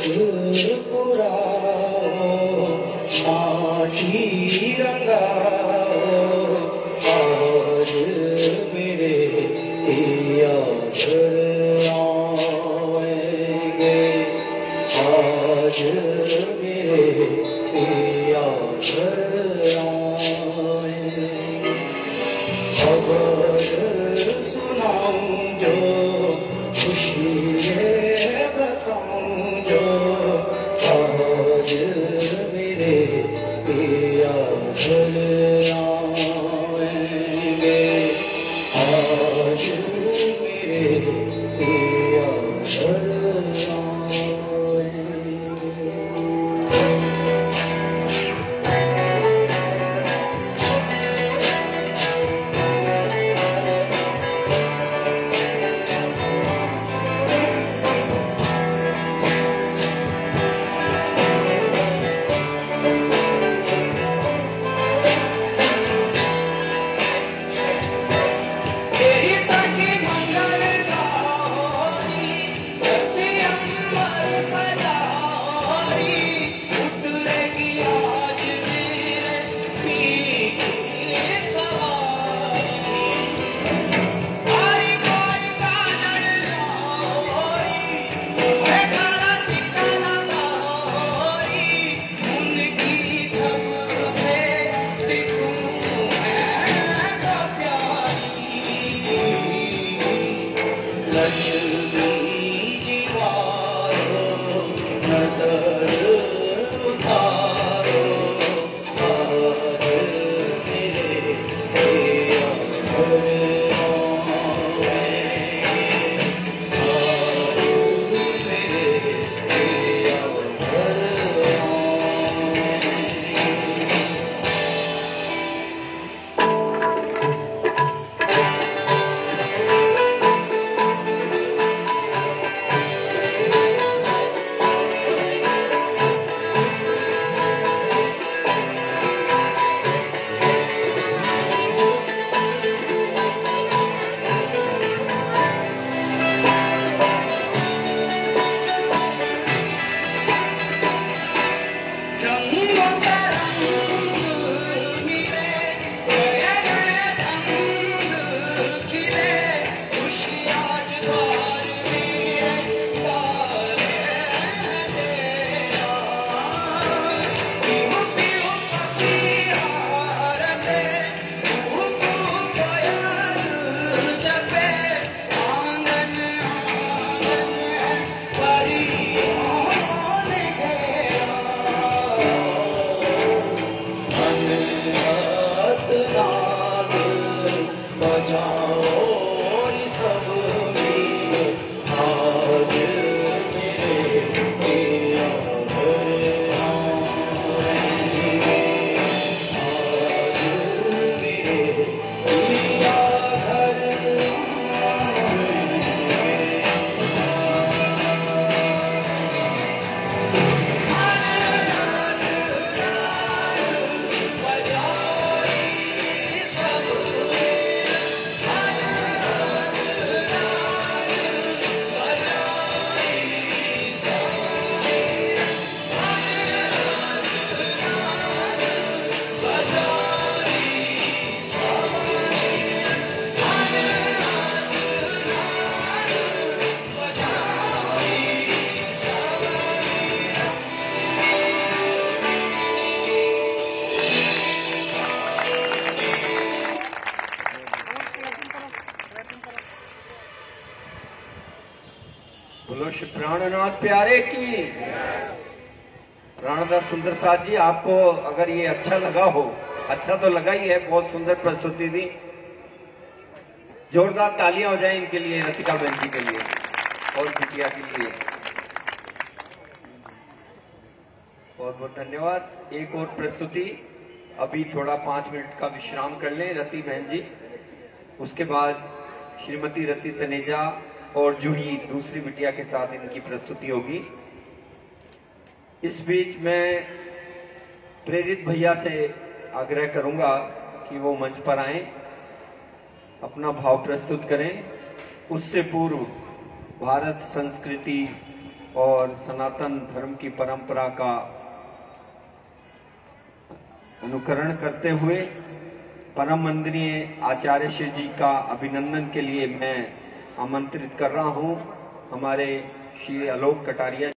पुराओ माटी रंगाओ आज मेरे पिया घर आएंगे आज मेरे पिया घर आएंगे खबर सुनाऊं जो खुशी में बताऊं जो आज मेरे पिया घर आएंगे आज मेरे पिया घर बोलो श्री प्राणनाथ प्यारे की। प्राणदास सुंदर साथ जी, आपको अगर ये अच्छा लगा हो, अच्छा तो लगा ही है, बहुत सुंदर प्रस्तुति दी। जोरदार तालियां हो जाएं इनके लिए, रतिका बहन जी के लिए और बिटिया के लिए। बहुत बहुत धन्यवाद। एक और प्रस्तुति, अभी थोड़ा 5 मिनट का विश्राम कर लें रति बहन जी, उसके बाद श्रीमती रति तनेजा और जूही दूसरी बिटिया के साथ इनकी प्रस्तुति होगी। इस बीच मैं प्रेरित भैया से आग्रह करूंगा कि वो मंच पर आएं, अपना भाव प्रस्तुत करें। उससे पूर्व भारत संस्कृति और सनातन धर्म की परंपरा का अनुकरण करते हुए परम वंदनीय आचार्य श्री जी का अभिनंदन के लिए मैं आमंत्रित कर रहा हूं हमारे श्री आलोक कटारिया